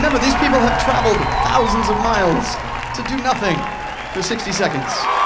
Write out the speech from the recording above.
Remember, these people have traveled thousands of miles to do nothing for 60 seconds.